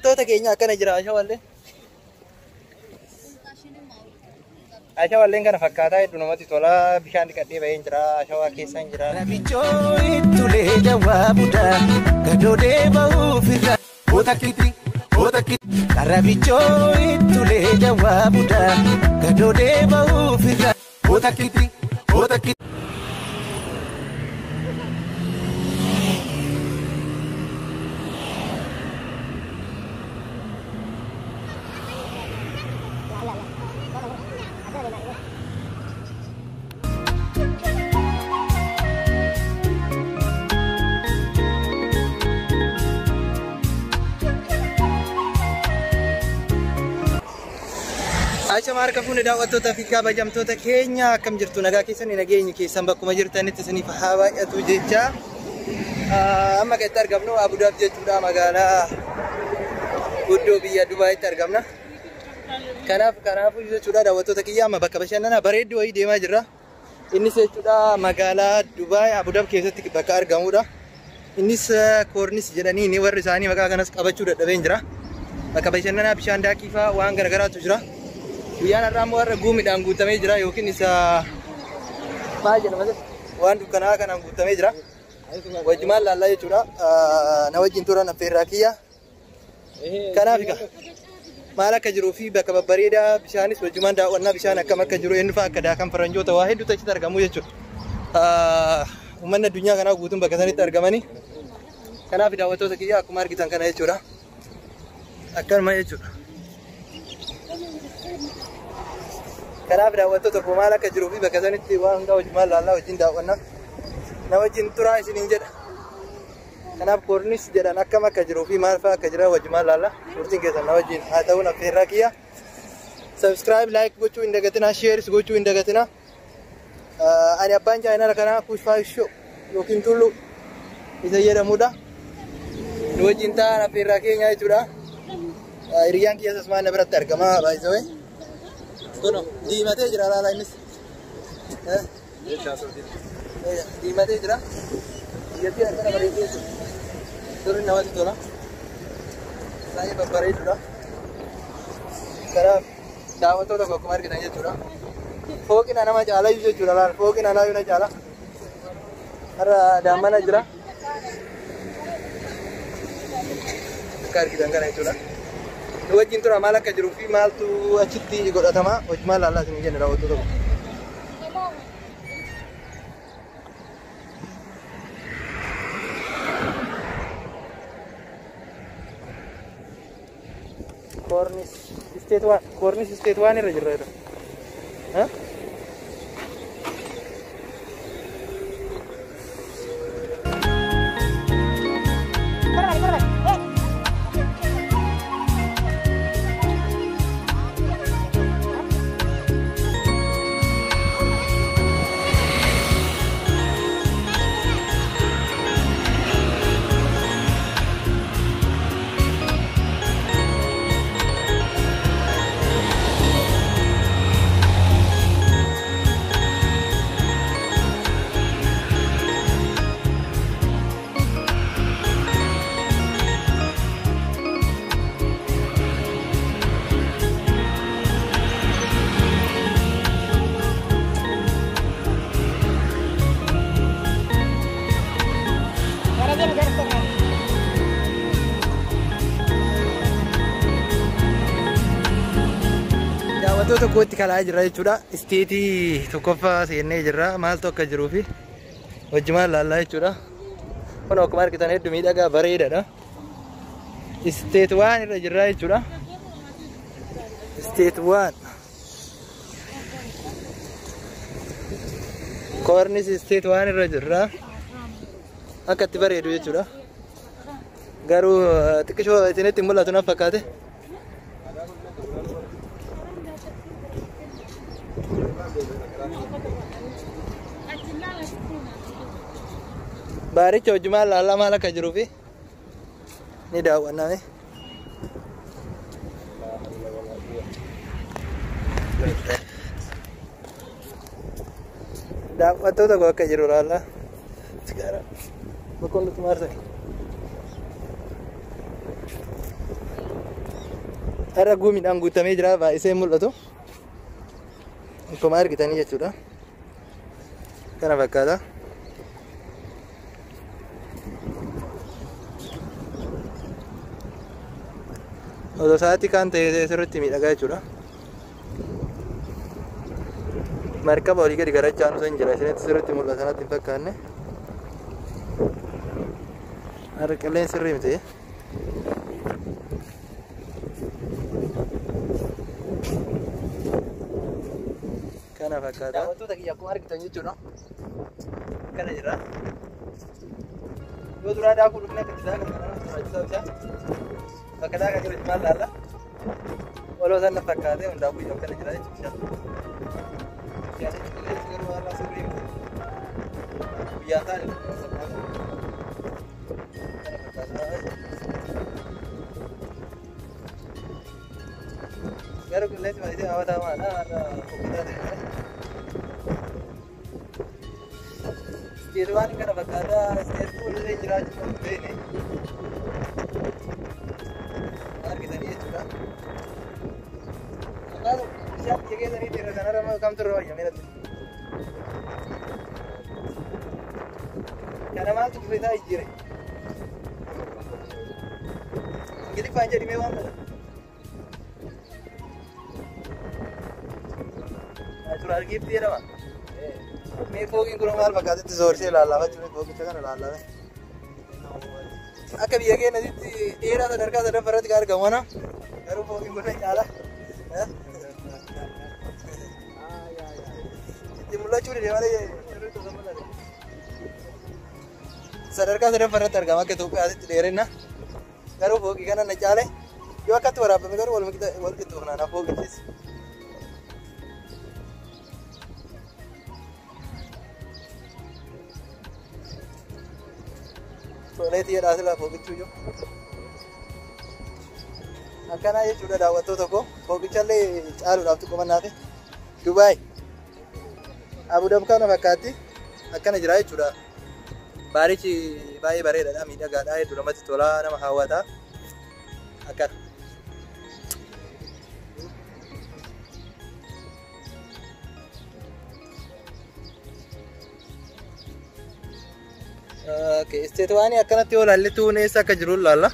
daawwattoota keenya akkana jira ashawallee. Ashawalleen kana fakkaataa hedduu namatti tola. Bishaan dhiqadhee bahee jira. Ashawaa keessa hin jira. Rabichoo ittulee jawaabuudha gadoodee bahuufirra otakiti. Rabichoo ittulee jawaabuudha gadoodee bahuufirra otakiti. Acha marka fuune daawwattoota fi kabajamtoota keenya akkam jirtu nagaa keessan nageenyi keessan bakkuma jirtanitti isiniif haa baay'atu jecha amma kan itti argamnu Abu Dhabi jechuudha magaalaa guddoo biyya Dubaayitti argamna. Kanaafuu jechuudha daawwattoota kiyya amma bakka bashannanaa bareedduu wayii deemaa jirra. Innis jechuudha magaalaa Dubaay Abu Dhabi keessatti bakka argamudha. Innis koornis jedhanii ni warri isaanii maqaa kanas qabachuu dadhabeen jira. Bakka bashannanaa bishaan daakii fa'aa waan garagaraatu jira. Guyyaan har'aa immoo warra guumiidhaan guutamee jira yookiin isa maal jedhama waan dukkanaa kanaan guutamee jira. Wajjumaan laallaa jechuudha. Na wajjin turan affeerraa kiyya. Kanaaf egaa maal akka jiruu fi bakka babbareedaa bishaanis wajjumaan daawwannaa bishaan akkam akka jiru eenyu fa'aa akka daakan faranjoota waa hedduutu achitti argamu jechuudha. Uummanni addunyaa kanaa guutuun bakka sanitti argamanii. Kanaaf daawwattoota kiyya akkuma argitan kana jechuudha. Akkanuma jechuudha. Kanaaf daawwattoota tokko maal akka jiruu fi bakka sanitti waan hundaa wajjumaan laallaa wajjin daawwannaa na wajjin turaa isiniin jedha. Kanaaf koornis jedhan akkam akka jiruu fi maal fa'aa akka jira wajjumaan laallaa turtiin keessan na wajjin haa ta'uun affeerraa kiyya. Subscribe, like gochuu hin dagatinaa, shares gochuu hin dagatinaa. Ani abbaan chaayinaa kanaa Kushfaa Show yookiin Tulluu isa jedhamudha. Nu wajjin ta'an affeerraa keenya jechuudha. Hiriyyaan kiyya sasmaan na biratti argama baay'isawee. Kono diimatee jira laala innis. Diimatee jira. Biyyattii akkana bareedee jiru. Turri namatti tola. Baay'ee babbareedudha. Kanaaf daawwattoota tokko akkuma argitan jechuudha. Fooqina nama caala iyyuu jechuudha laala. Fooqina anaa yoo na caala. Har'a daammana jira. Akka argitan kana jechuudha. Nu wajjin tura maal akka jiruu fi maaltu achitti godhatama wajjumaan laallaa isin jenna daawwattoota tokko. Koornis isteet waan irra jirra jedha. Daawwattoota tokkotti kalaa jirra jechuudha. Isteetii tokkoffaa seennee jirra. Maaltu akka jiruu fi wajjumaan laallaa jechuudha. Kun akkuma argitan hedduu miidhagaa bareedaadha. Isteet waan irra jirra jechuudha. Isteet waan. Koornis isteet waan irra jirra. Akka itti bareedu jechuudha. Garuu xiqqishoo isinitti mul'atu naaf fakkaate. Baaricha wajjumaan laallaa maal akka jiruu fi ni daawwanname. Daawwattoota tokko akka jiru laallaa. Boqqollootu maarsa. Har'a gumiidhaan guutamee jira baay'isee mul'atu. Akkuma argitanii jechuudha. Kana fakkaata. Otoo sa'aatii kaan ta'ee sirriitti miidhagaa jechuudha. Markaba olii gadi garachaa nu san jira. Isinitti sirriitti mul'ata natti hin fakkaanne. Har'a qilleensi sirrii miti. Kana fakkaata. Daawwattoota kiyya akkuma argitan jechuudha. Kana jira. Yoo duraa daakuu dhufnee akka isaa kan kana sirrachisaa bishaan. Bakka daakaa jiru maal laalla? Waloo sana fakkaatee hundaa guyyoo akkana jira jechuudha. Bishaan qilleensi garuu har'a sirrii miti. Biyyaa taa'e. Kana fakkaata. Garuu qilleensi baay'ee hawwataa maadha har'a fokkisaa ta'e. Waan kana fakkaata isteessuun jiraachuu kan ta'e argitanii jechuudha. Bishaan biyya keessanii irra kanarra kamtu irra wayya miidhagdu. Kana maaltu dhufee taa'ee jire? Ingiliffaan jedhimee waan kana. Naachuraal giiftii jedhama. Mee fooqiin kun maal fakkaatatti soorsee ilaallaa jiru fooqicha kana ilaallaa. Akka biyya keenyatti dheeraa sadarkaa sadaffaarratti kan argamu ana garuu fooqiin kun caala. Itti mul'achuu dide malee sadarkaa sadaffaarratti argama akka Itoophiyaatti dheerina garuu fooqii kana na caale yoo akkatti waraabame garuu wal qixxoofnaan fooqichis. Soleetii jedhaa silaa fooqichuu jiru. Akkanaa jechuudha daawwattoota tokko fooqichallee caaluudhaaf tuqumannaa fi Dubaay Abu Dhabi kana fakkaatti akkana jira jechuudha. Baarichi baay'ee bareedaadha miidhagaadha hedduu namatti tolaa nama hawwataa akkana. Isteet waan akkanatti yoo ilaalle tuun eessa akka jiru ilaalla.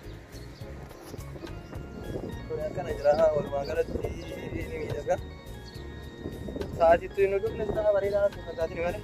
Kun akkana jira walumaa galatti ni miidhaga. Sa'aatittuu hin dhufne sana bareedaa natti fakkaatini malee.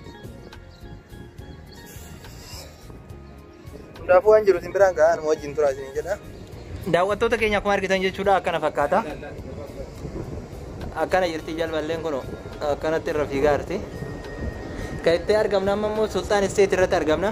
Hundaafuu waan jiru simbiraan gahaan wajjin turaa isiniin jedha. Daawwattoota keenya akkuma argitan jechuudha akkana fakkaata. Akkana jirti jalballeen kun akkanatti irra fiigaa jirti. Kaitte argamna ammoo Sultan Estate irratti argamna.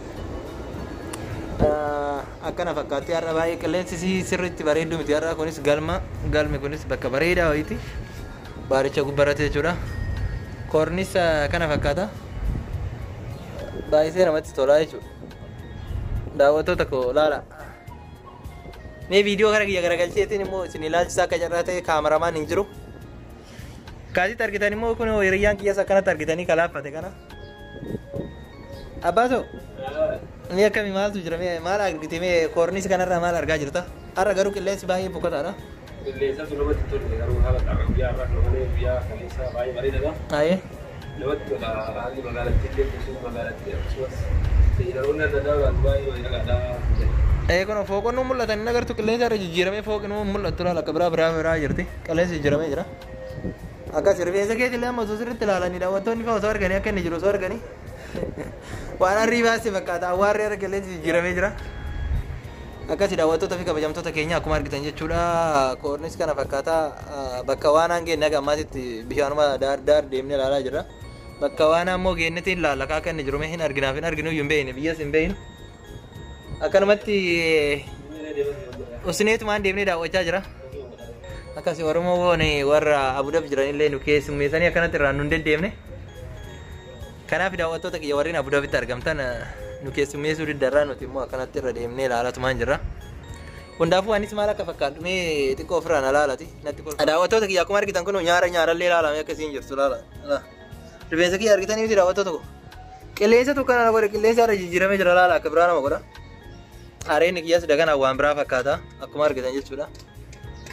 Akkana fakkaatti har'a baay'ee qilleensi sirriitti bareedu miti har'a kunis galmi kunis bakka bareedaa wayiiti. Baaricha gubbarratti jechuudha. Kornis kana fakkaata. Baay'ee namatti tolaa jechuudha. Daawwattoota koo laala. Mee viidiyoo kana kiyya garagalcheetiin immoo isin ilaalchisaa akka jarraa ta'e kaameramaan hin jiru. Kaasitti argitan immoo kun hiriyyaan kiyyas akkanatti argitanii kalaaffate kana. Abbaaso ni akkami maaltu jira maal argite mee koornis kanarraa maal argaa jirta? Har'a garuu qilleensi baay'ee boqotaadha. Qilleensa namatti tolu garuu haala biyyaa irraa dhufanii biyyaa kaleessa baay'ee bareedaadha. Aayee. Namatti tola haalli magaalattii illee magaalattii akkasumas seeraroonni adda addaa baay'ee bareedaadha. Kun fooqonni mul'atan inni agartu qilleensa irra jijjiiramee fooqni mul'atu laala akka biraa jirti qilleensi jijjiiramee jira. Akkas rifeensa keetti illee amma osoo sirriitti ilaalanii daawwattoonni fa'aa osoo arganii akka inni jiru osoo arganii waan harrii baasee fakkaata awwaarri irra qilleensi jijjiiramee jira. Akkasii daawwattoota fi kabajamtoota keenya akkuma argitan jechuudha koornis kana fakkaata bakka waan hangeen naga ammaatitti bishaanuma daar deemnee ilaalaa jirra. Bakka waan ammoo geennetiin ilaalla akka inni jiru mee hin arginaaf hin arginu iyyuu hin beekne biyyas hin beeknu. Akkanumatti usneetumaan deemnee daawwachaa jira. Akkasii Oromoo warra Abu Dhabi jiranillee nu keessummeessanii akkanatti irraan nu hin deddeemne. Kanaaf daawwattoota kiyya warreen Abu Dhabitti argamtan nu keessummeessuu diddarraa nuti immoo akkanatti irra deemnee ilaalatumaan jirra. Hundaafuu anis maal akka fakkaadhu mee xiqqoo ofirraan ilaalati natti kolfa. Daawwattoota kiyya akkuma argitan kun nyaarallee ilaalamee akkasiin jirtu ilaala. Rifeensa kiyya argitanii miti daawwattoota ko. Qilleensa tokko kana godhe qilleensa irra jijjiiramee jira ilaala akka biraa nama godha. Hareen kiyyas dagan waan biraa fakkaata akkuma argitan jechuudha.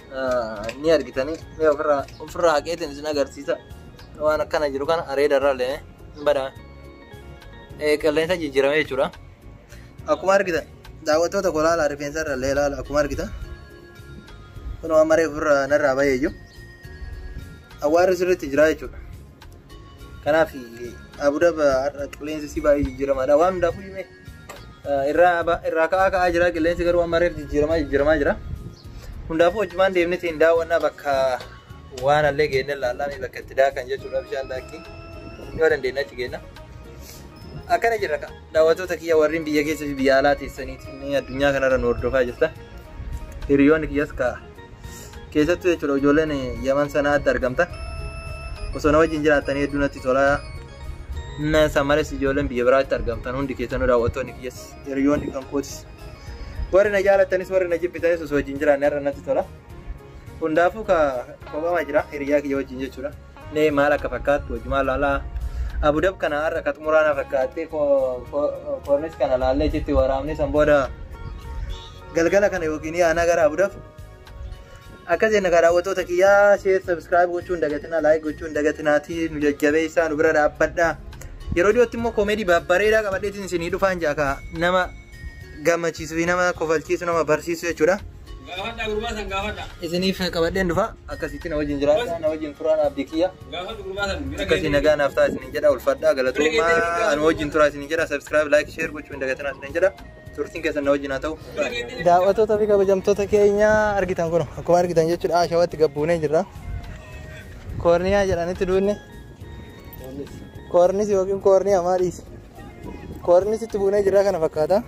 Ni argitanii mee ofirraa haqeetiin isin agarsiisa. Waan akkana jiru kana areedarraa illee hin badaa. Qilleensa jijjiirame jechuudha. Akkuma argitan daawwattoota kolaalaa rifeensa irra illee ilaala akkuma argitan. Kun waan maree ofirraa narraa bahee jiru. Awwaarri sirriitti jira jechuudha. Kanaaf Abudaab qilleensi si baay'ee jijjiiramaadha. Waan hundaafuu himee irraa ka'aa jira qilleensi garuu waan mareef jijjiiramaa jira. Hundaafuu hojimaan deemnitiin daawwannaa bakka waan allee geenne laallamii bakka itti daakan jechuudha bishaan daakkii yoo dandeenya achi geenna. Akkana jirra ka daawwattoota kiyya warreen biyya keessa fi biyya alaa teessaniitiin addunyaa kanarra nu hordofaa jirta. Hiriyoonni kiyyas ka keessattuu jechuudha ijoolleen Yaman sanaatti argamta. Osoo na wajjin jiraatanii hedduu natti tola. Samares ijoolleen biyya biraatti argamtan hundi keessanuu daawwattoonni kiyyas hiriyoonni kan kootis. Warri na jaalattanis warri na jibbitanis osoo wajjin jiraanne irra natti tola. Hundaafuu kophamaa jira hiriyaa kiyya wajjin jechuudha. Nee maal akka fakkaattu wajjumaan laalaa. Abudaab kana har'a ka xumuraana fakkaattee koornis kana laallee jetti waraabni san booda galgala kana yookiin aanaa gara Abudaab. Akkasii nagaa daawwattoota kiyyaa share subscribe gochuun dagatinaa like gochuun dagatinaati nu jajjabeessaa nu bira dhaabbadhaa. Yeroo dhiyootti immoo koomedii babbareedaa qabadheetiin isinii dhufaan jaaka nama gammachiisuu fi nama kofalchiisu nama barsiisu jechuudha. Gaafadha gurbaasan gaafadha. Isiniif qabadheen dhufa akkasitti na wajjin jiraadha na wajjin turaan abdii kiyya. Gaafadha gurbaasan. Akkasii nagaa naaf ta'a isiniin jedha ulfadhaa galatoomaa anu wajjin turaa isiniin jedha subscribe like share gochuun dagatinaa isiniin jedha. Turtiin keessan na wajjin haa ta'u. Daawwattoota fi kabajamtoota keenya argitan kun akkuma argitan jechuudha ashawatti gabbuunee jirra. Koorniyaa jedhanitti duunne. Koornis yookiin koorniyaa maaliis? Koornisitti buunee jirra kana fakkaata.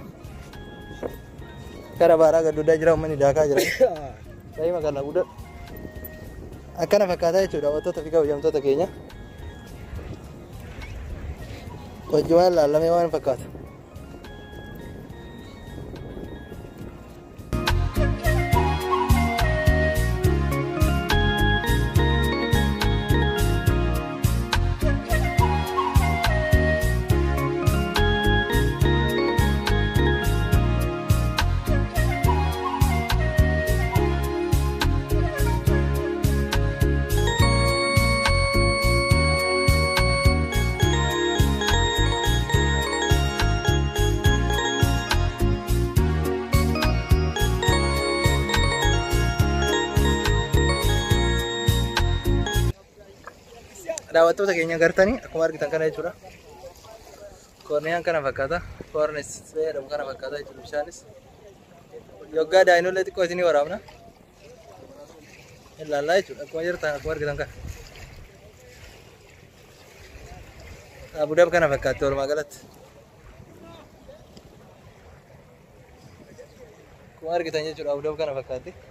Kara baraa gadduudhaa jira uummanni daakaa jira. Daa'ima kana guddaa. Akkana fakkaata jechuudha daawwattoota fi kabajamtoota keenya. Wajjumaan laallamee waan fakkaata. Daawwattoota keenya gartanii akkuma argitan kana jechuudha. Koorniyaan kana fakkaata. Koornis jedhamu kana fakkaata jechuudha bishaanis. Yoggaa daa'imnoollee xiqqoo isinii waraabna. Ilaallaa jechuudha akkuma jirtan akkuma argitan kana. Abudaab kana fakkaatti walumaa galatti. Akkuma argitan jechuudha Abudaab kana fakkaatti.